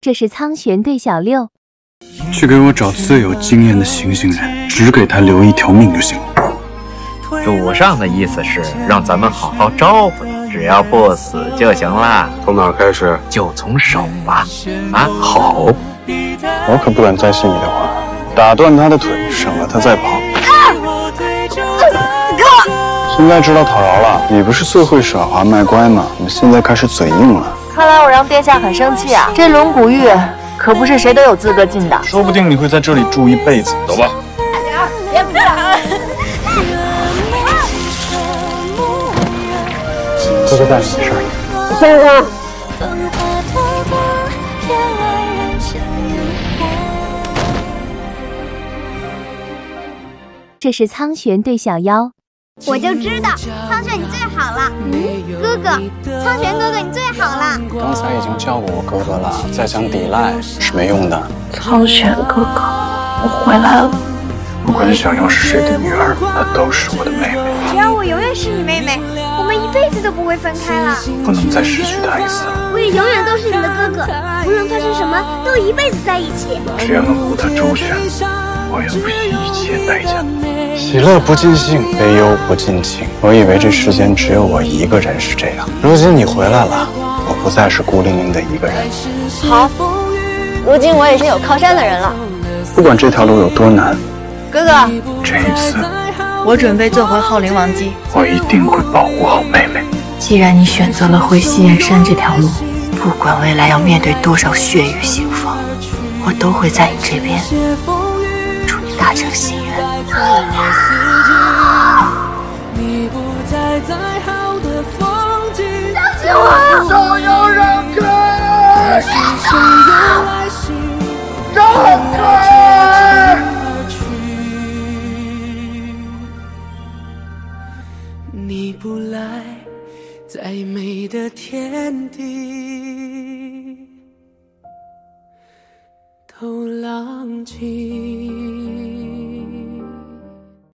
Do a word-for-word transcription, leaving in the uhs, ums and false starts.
这是苍玄对小六。 去给我找最有经验的行刑人，只给他留一条命就行了。 主上的意思是让咱们好好招呼他，只要不死就行了。 从哪儿开始？ 就从手吧。啊， 好，我可不敢再信你的话。打断他的腿，省了他再跑。现在知道讨饶了，你不是最会耍滑卖乖吗？怎么现在开始嘴硬了？ 看来我让殿下很生气啊！这龙骨玉可不是谁都有资格进的， 说不定你会在这里住一辈子。走吧。 别不要！ 哥哥带你的事儿。 先生。 这是苍玄对小妖。 我就知道，苍玄你最好了。嗯，哥哥，苍玄哥哥你最好了。 刚才已经叫过我哥哥了，再想抵赖是没用的。 苍玄哥哥，我回来了。 不管小妖是谁的女儿，她都是我的妹妹。 只要我永远是你妹妹，我们一辈子都不会分开了。 不能再失去她一次了。 我也永远都是你的哥哥，无论发生什么，都一辈子在一起。 只要能护她周全，我愿不惜一切代价。喜乐不尽兴，悲忧不尽情。我以为这世间只有我一个人是这样，如今你回来了，我不再是孤零零的一个人。 好，如今我也是有靠山的人了。 不管这条路有多难， 哥哥， 这一次我准备做回昊灵王姬， 我一定会保护好妹妹。 既然你选择了回西岩山这条路，不管未来要面对多少血雨腥风，我都会在你这边，祝你达成心愿。 相信我， 手要让开，让开！ 你不来，再美的天地都浪迹。